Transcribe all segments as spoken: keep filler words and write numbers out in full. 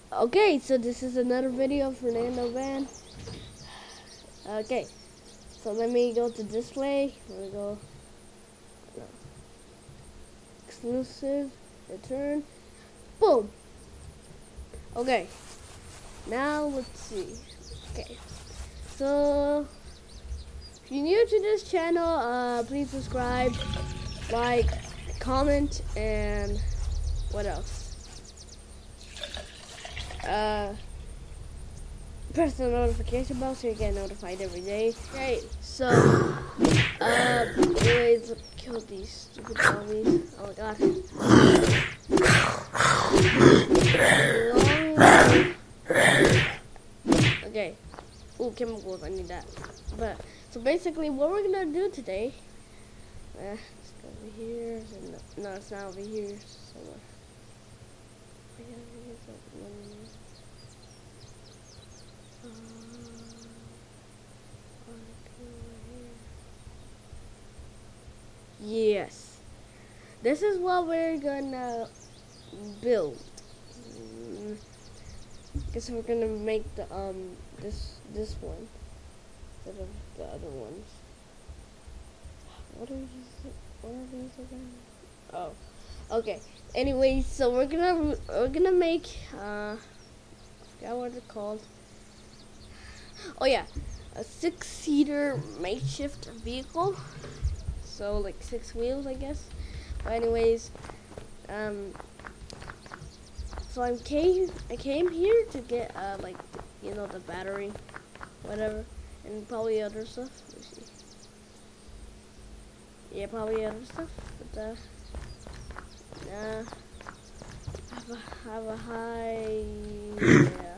Okay, so this is another video of Fernando Van. Okay, so let me go to display. Let me go no. Exclusive, return, boom. Okay, now let's see. Okay, so if you're new to this channel, uh, please subscribe, like, comment, and what else? Uh, press the notification bell so you get notified every day. Okay, so, uh, anyways, let's kill these stupid zombies. Oh my god. Okay. Ooh, chemicals, I need that. But, so basically what we're gonna do today, uh, it's over here, no, no, it's not over here, somewhere. Yes, this is what we're gonna build. Mm. Guess we're gonna make the um this this one instead of the other ones. What are these? What are these again? Oh, okay. Anyways, so we're gonna we're gonna make uh, I forgot what it's called. Oh yeah, a six-seater makeshift vehicle. So like six wheels, I guess. But anyways, um, so I came I came here to get uh like you know the battery, whatever, and probably other stuff. Let me see. Yeah, probably other stuff. But uh, nah, I have a, have a high. Yeah.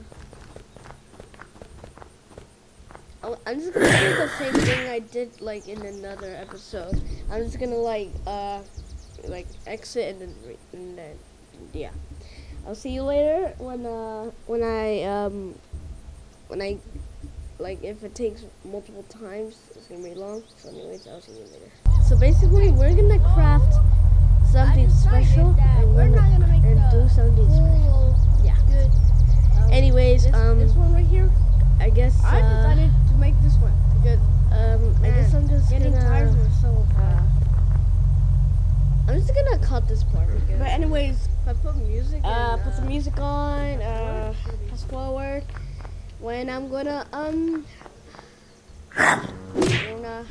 I'm just gonna do the same thing I did like in another episode. I'm just gonna like uh like exit and then re and then yeah. I'll see you later when uh when I um when I like if it takes multiple times it's gonna be long. So anyways, I'll see you later. So basically we're gonna craft something special and we're not gonna make and do something special. Yeah. Good. Um, Anyways, this, um this one right here. I guess I uh, decided to make this one because um I guess I'm just getting gonna tires were so uh, hard. I'm just gonna cut this part again. But anyways, if I put music. uh, and, put uh, some music on. Uh, forward. fast forward. When I'm gonna um, gonna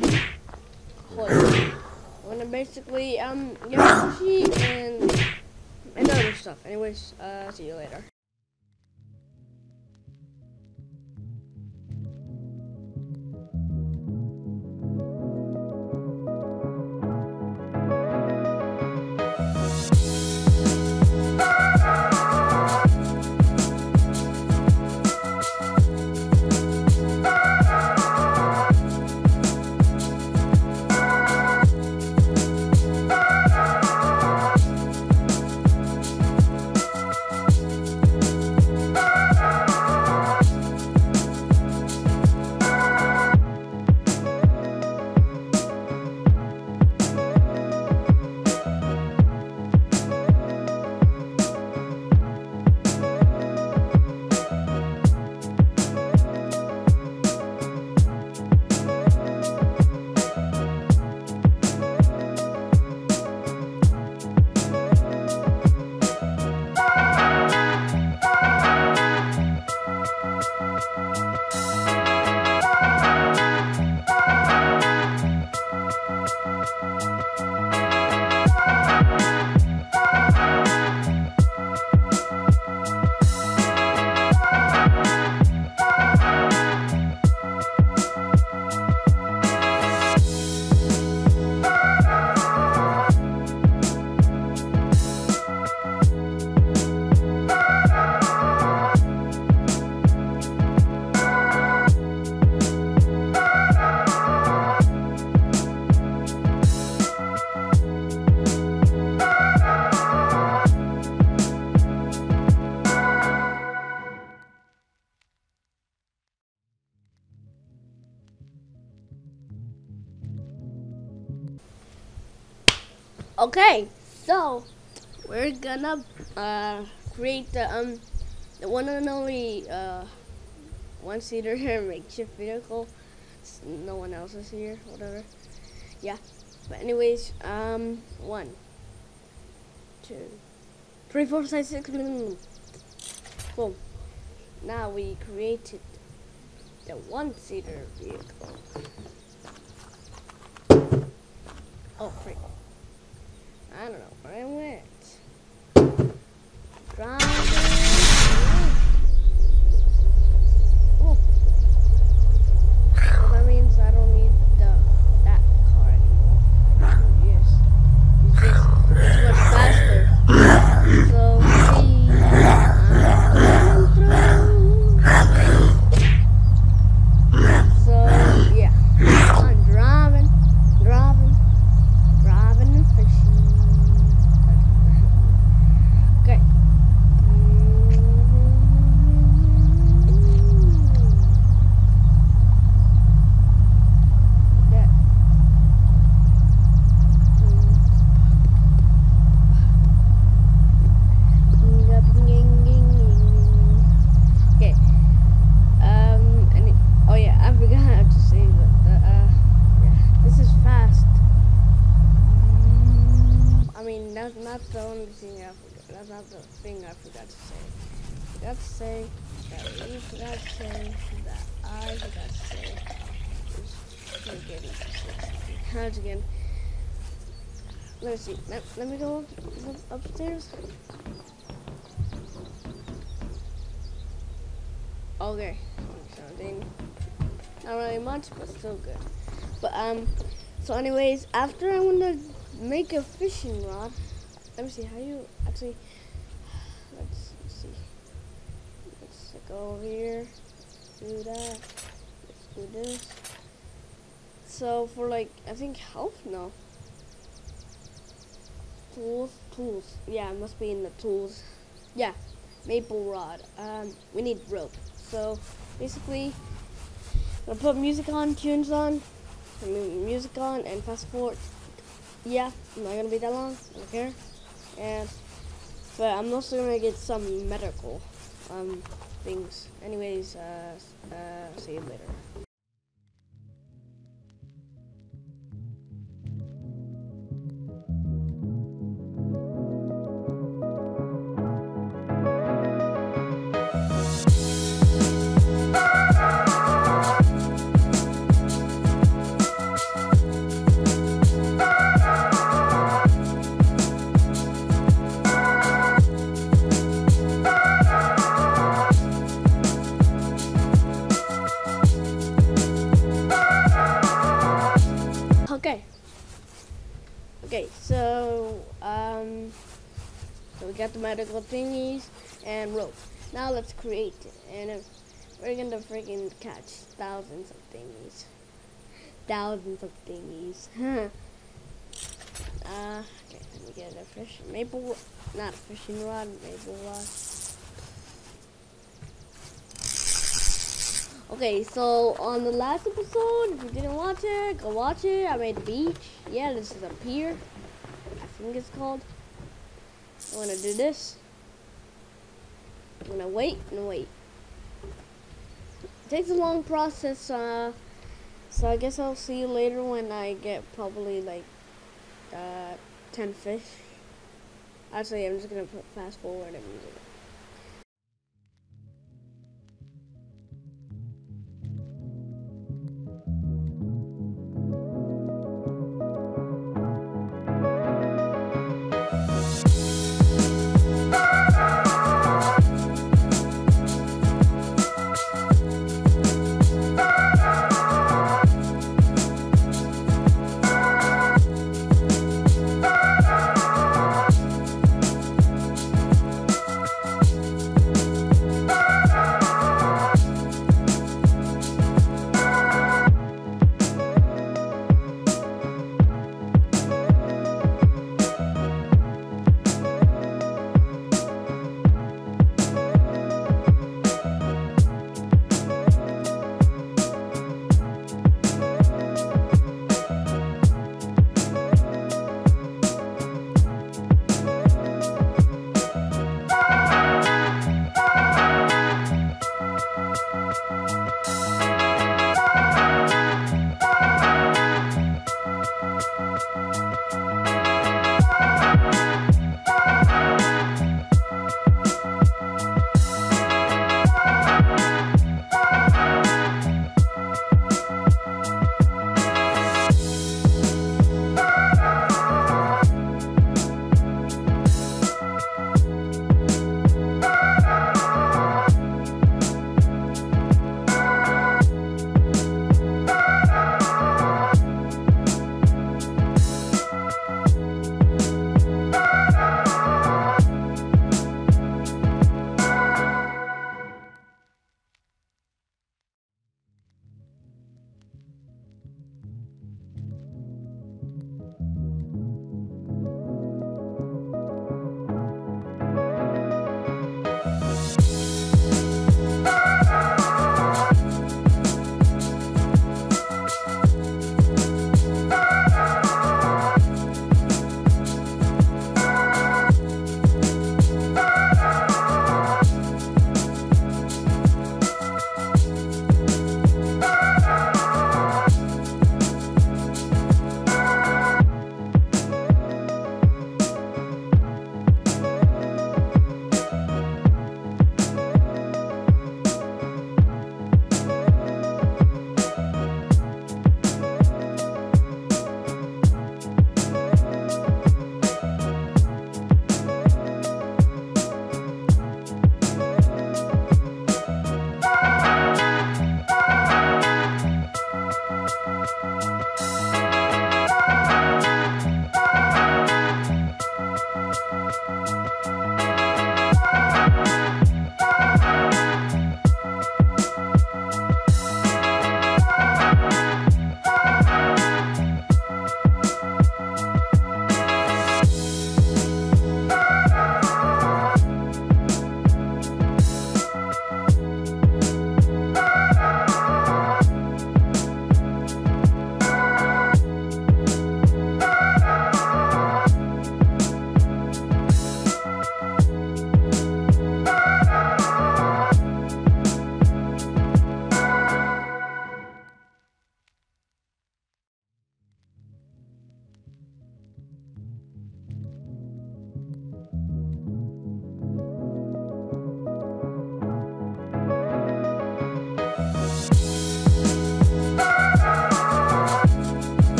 hold. Gonna basically um get sushi and and other stuff. Anyways, uh, see you later. Okay, so we're gonna uh, create the um the one and only uh, one-seater makeshift vehicle. No one else is here, whatever. Yeah, but anyways, um, one, two, three, four, five, six, boom. Now we created the one-seater vehicle. Oh, freak. I don't know where I went. Driving. Oh. So that means I don't need the that car anymore. Yes. It's just it's much faster. So see, I'm through. So yeah, I'm driving, driving, driving and fishing. Okay. Yeah. Okay. Um. And it, oh yeah, I forgot how to say that. The, uh. Yeah. This is fast. I mean, that's not the only thing I forgot. That's not the thing I forgot to say. Forgot to say that we forgot to say that I forgot to say. Just forget it. Once again. Let me see. Let, let me go up, up, upstairs. Okay. Something. Not really much, but still good. But um. So, anyways, after I'm gonna make a fishing rod. Let me see how you actually. Let's see. Let's go over here. Do that. Let's do this. So for like, I think health. No. Tools. Tools. Yeah, it must be in the tools. Yeah. Maple rod. Um. We need rope. So basically, I'm gonna put music on, tunes on, I mean, music on, and fast forward. Yeah, I'm not gonna be that long. I don't care. And but I'm also gonna get some medical um things. Anyways, uh, uh, see you later. Okay. Okay, so um, so we got the medical thingies and rope. Now let's create it, and uh, we're gonna freaking catch thousands of thingies, thousands of thingies. uh, okay, let me get a fish, maple, not a fishing rod, maple rod. Okay, so on the last episode, if you didn't watch it, go watch it. I made the beach. Yeah, this is a pier. I think it's called. I'm gonna do this. I'm gonna wait and wait. It takes a long process, uh, so I guess I'll see you later when I get probably like uh, ten fish. Actually, I'm just gonna put fast forward and music.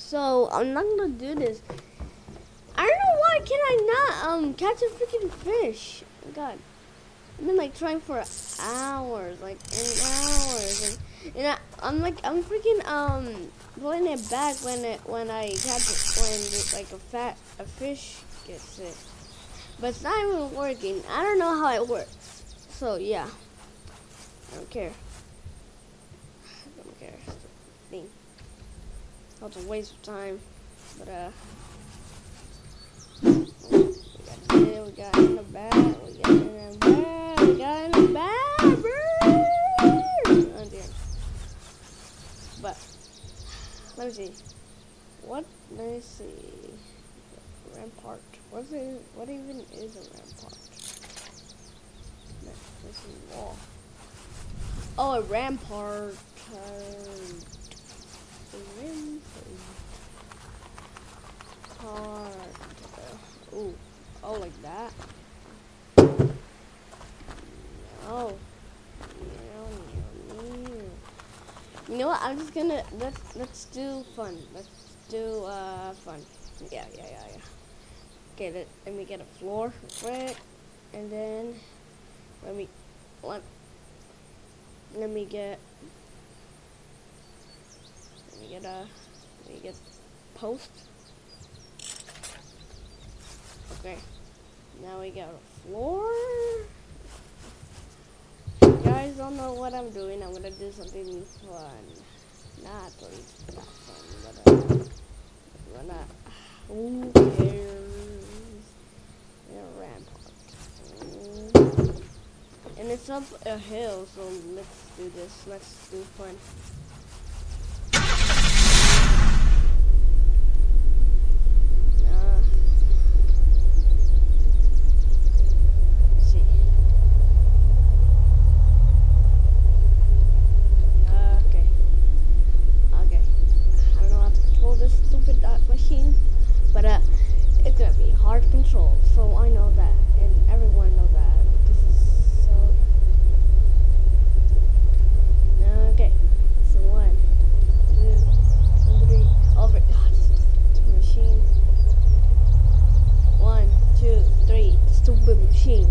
So I'm not gonna do this. I don't know why can I not um catch a freaking fish. Oh God, I've been like trying for hours, like and hours, and, and I, I'm like I'm freaking um pulling it back when it when I catch it when like a fat a fish gets it, but it's not even working. I don't know how it works. So yeah, I don't care. I don't care. Thing. That's a waste of time, but uh. We got it, we got in the bag, we got in the bag, we got in the bag, oh dear. But, let me see. What, let me see. Rampart. What's it, what even is a rampart? This is wall. Oh, a rampart. Uh, a rampart. Ooh, oh, like that. No. You know what? I'm just gonna let's let's do fun. Let's do uh fun. Yeah, yeah, yeah, yeah. Okay, let, let me get a floor quick, and then let me let let me get let me get a let me get post. Okay, now we got a floor. You guys don't know what I'm doing. I'm gonna do something fun. Not really fun, but uh, we're not. Who cares? Yeah, rampart. Mm. And it's up a hill, so let's do this. Let's do fun. But uh, it's gonna be hard to control, so I know that, and everyone knows that. This is so. Okay, so one, two, three. Over. God, stupid machine. One, two, three. Stupid machine.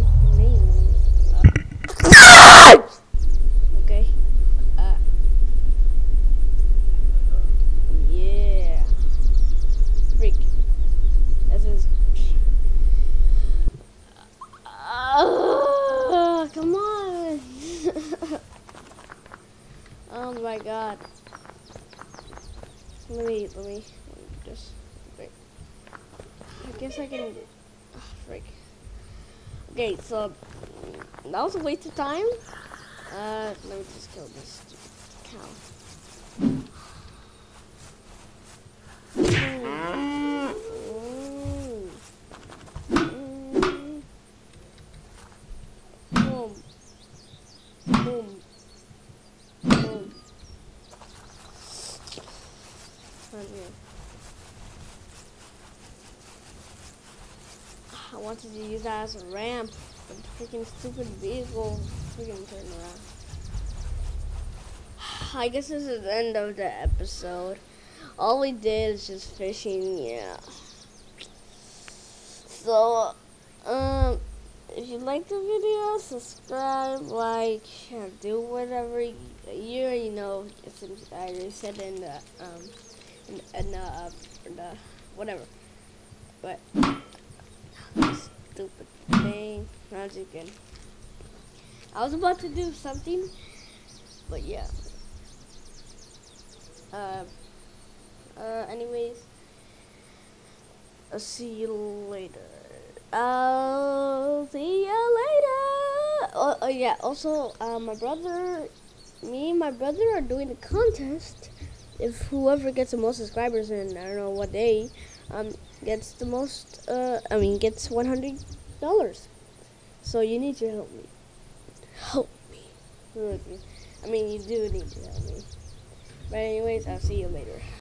Uh. Okay. Uh. Yeah. Freak. This is. Uh, come on. Oh my God. Let me, let me, let me just. Wait. I guess I can. Oh, freak. Okay, so that was a waste of time. Uh, let me just kill this stupid cow. Boom. Boom. I wanted to use that as a ramp, but the freaking stupid vehicle freaking turned around. I guess this is the end of the episode. All we did is just fishing, yeah. So, um, if you like the video, subscribe, like, do whatever you, you already know. I already said in the um in, in the uh, in the whatever. But stupid thing. I'm just kidding. I was about to do something, but yeah. Uh. Uh. Anyways, I'll see you later. I'll see you later. Oh, oh yeah. Also, uh, my brother, me and my brother are doing a contest. If whoever gets the most subscribers in I don't know what day, um, gets the most. Uh, I mean, gets one hundred dollars. So you need to help me. Help me. I mean, you do need to help me. But anyways, I'll see you later.